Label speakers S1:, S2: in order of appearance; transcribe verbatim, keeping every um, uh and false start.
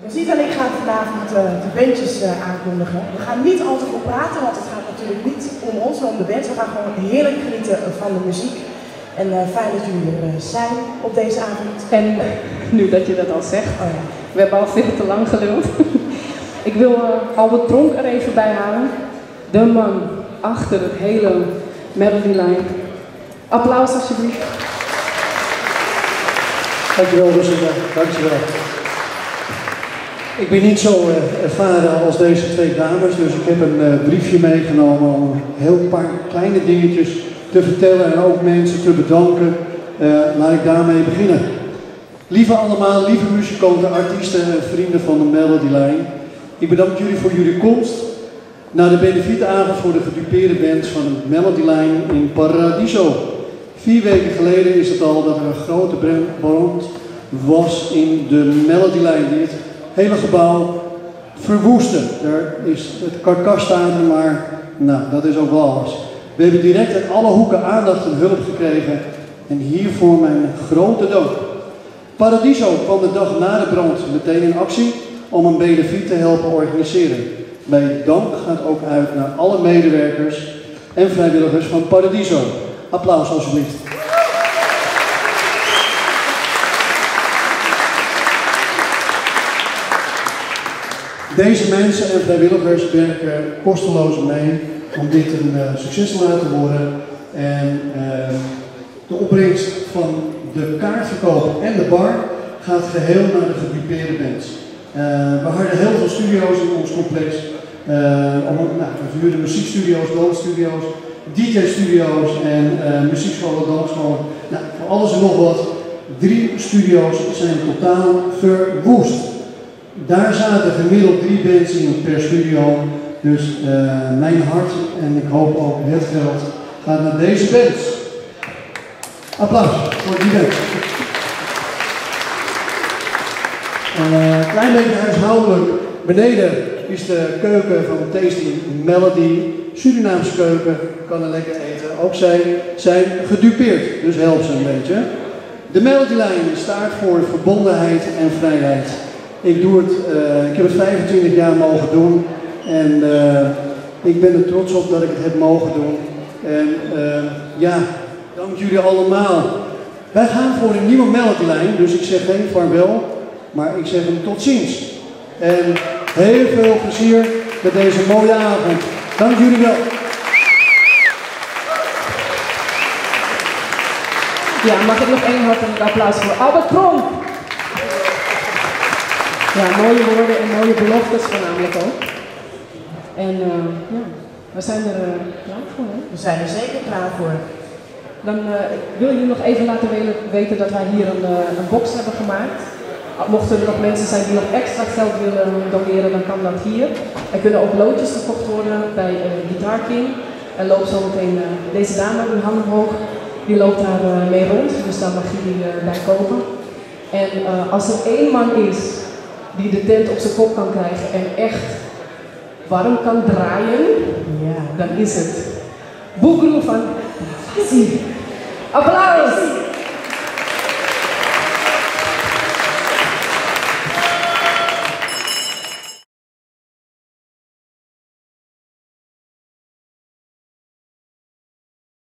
S1: Rosita en ik gaan vanavond uh, de bandjes uh, aankondigen. We gaan niet al te veel praten, want het gaat natuurlijk niet om ons, maar om de band. We gaan gewoon heerlijk genieten van de muziek. En uh, fijn dat jullie er uh, zijn op deze avond.
S2: En uh, nu dat je dat al zegt,
S1: oh ja.
S2: We hebben al veel te lang geluld. Ik wil uh, Albert Pronk er even bij halen. De man achter het hele Melody Line. Applaus alsjeblieft.
S3: Dankjewel Rosita, dankjewel. Ik ben niet zo uh, ervaren als deze twee dames, dus ik heb een uh, briefje meegenomen om een heel paar kleine dingetjes te vertellen en ook mensen te bedanken. Uh, laat ik daarmee beginnen. Lieve allemaal, lieve muzikanten, artiesten en vrienden van de Melody Line. Ik bedank jullie voor jullie komst naar de benefietavond voor de gedupeerde bands van de Melody Line in Paradiso. Vier weken geleden is het al dat er een grote brand was in de Melody Line die het hele gebouw verwoestte. Er is het karkas staan er, maar nou, dat is ook wel alles. We hebben direct uit alle hoeken aandacht en hulp gekregen en hiervoor mijn grote dank. Paradiso kwam de dag na de brand meteen in actie om een benefiet te helpen organiseren. Mijn dank gaat ook uit naar alle medewerkers en vrijwilligers van Paradiso. Applaus alsjeblieft. Deze mensen en vrijwilligers werken kosteloos mee om dit een uh, succes te laten worden. En uh, de opbrengst van de kaartverkoop en de bar gaat geheel naar de gedupeerde bands. Uh, we hadden heel veel studio's in ons complex. Uh, om, nou, we verhuurden muziekstudio's, dansstudio's, D J-studio's en uh, muziekscholen, dansscholen. Nou, voor alles en nog wat. Drie studio's zijn totaal verwoest. Daar zaten gemiddeld drie bands in per studio. Dus uh, mijn hart en ik hoop ook het geld gaat naar deze bands. Applaus voor die bands. Een uh, klein beetje huishoudelijk. Beneden is de keuken van Tasty Melody. Surinaamse keuken, kan er lekker eten. Ook zij zijn gedupeerd, dus help ze een beetje. De Melody Line staat voor verbondenheid en vrijheid. Ik, doe het, uh, ik heb het vijfentwintig jaar mogen doen en uh, ik ben er trots op dat ik het heb mogen doen. En uh, ja, dank jullie allemaal. Wij gaan voor een nieuwe Melody Line, dus ik zeg geen vaarwel, maar ik zeg een tot ziens. En heel veel plezier met deze mooie avond. Dank jullie wel.
S2: Ja, mag ik nog één hartelijk applaus voor Albert Pronk. Ja, mooie woorden en mooie beloftes voornamelijk ook. En uh, ja, we zijn er uh, klaar voor, hè?
S1: We zijn er zeker klaar voor.
S2: Dan uh, wil ik jullie nog even laten weten dat wij hier een, uh, een box hebben gemaakt. Mochten er nog mensen zijn die nog extra geld willen doneren, dan kan dat hier. Er kunnen ook loodjes gekocht worden bij uh, Guitar King. En loopt zo meteen uh, deze dame, uw handen omhoog, die loopt daar uh, mee rond. Dus daar mag je die uh, bij kopen. En uh, als er één man is die de tent op zijn kop kan krijgen en echt warm kan draaien, ja, dan is het Boegroe van Fassi. Applaus!